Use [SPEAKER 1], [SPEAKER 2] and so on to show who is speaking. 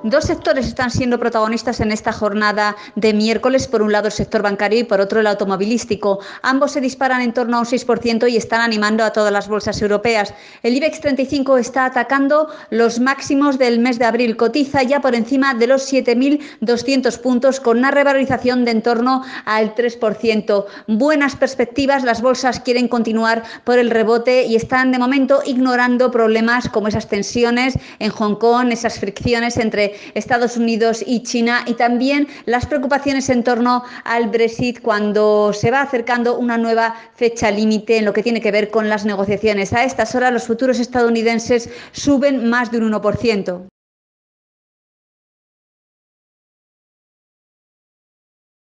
[SPEAKER 1] Dos sectores están siendo protagonistas en esta jornada de miércoles. Por un lado, el sector bancario y por otro, el automovilístico. Ambos se disparan en torno a un 6% y están animando a todas las bolsas europeas. El IBEX 35 está atacando los máximos del mes de abril. Cotiza ya por encima de los 7.200 puntos con una revalorización de en torno al 3%. Buenas perspectivas. Las bolsas quieren continuar por el rebote y están de momento ignorando problemas como esas tensiones en Hong Kong, esas fricciones entre Estados Unidos y China y también las preocupaciones en torno al Brexit cuando se va acercando una nueva fecha límite en lo que tiene que ver con las negociaciones. A estas horas los futuros estadounidenses suben más de un 1%.